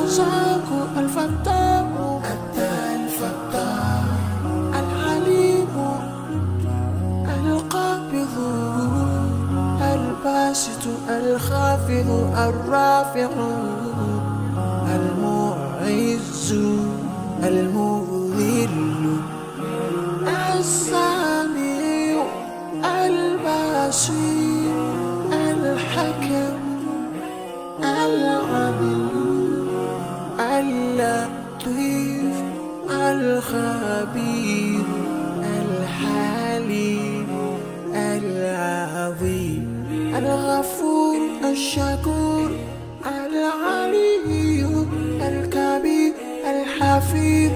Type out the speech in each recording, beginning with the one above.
الرزاق الفتاح العليم القابض الباسط الخافض الرافع المعز المذل السميع البصير الحكم العليم اللطيف الخبير الحليم العظيم الغفور الشكور العلي الكبير الحفيظ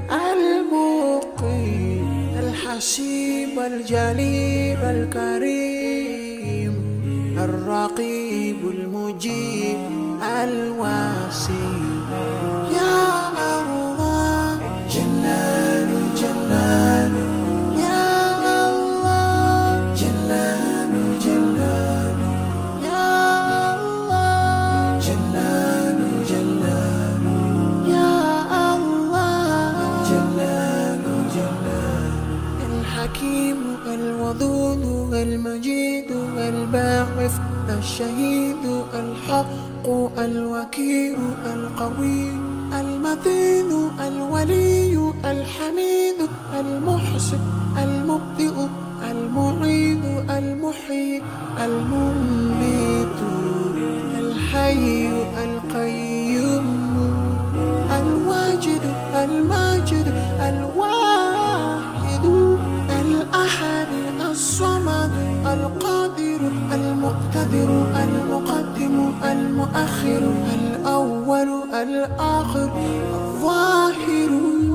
المقيم الحسيب الجليل الكريم الرقيب المجيب الواسع يا الله جلال جلال يا الله جلال جلال يا الله جلال جلال يا الله جلال جلال الحكيم الودود المجيد الباعث الشهيد الحق الوكيل القوي المتين الولي الحميد المحسن المبدئ المعيد المحيي المميت الحي القيوم الواجد الماجد الواحد الأحد الصمد القادر المقتدر المقدم المؤخر الأول الآخر الظاهر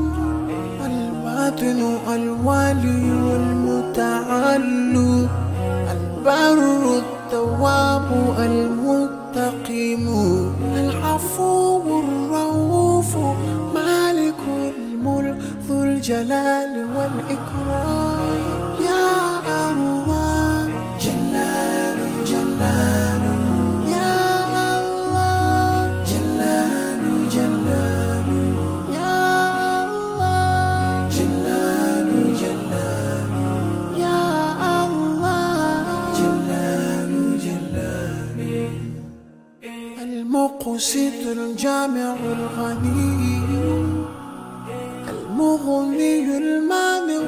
الباطن الوالي المتعالي البر التواب المتقيم العفو الرؤوف مالك الملك ذو الجلال والإكرام يا الله جلال جلال يا الله جلال جلال يا الله جلال جلال يا الله جلال جلال المقسط الجامع الغني المغني المانع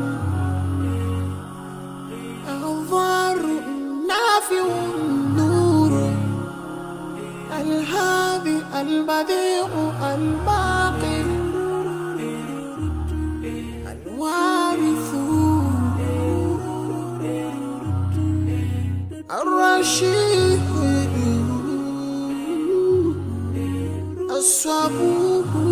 الضار النافع النور الهادي البديع الباقي الوارث الرشيد الصبور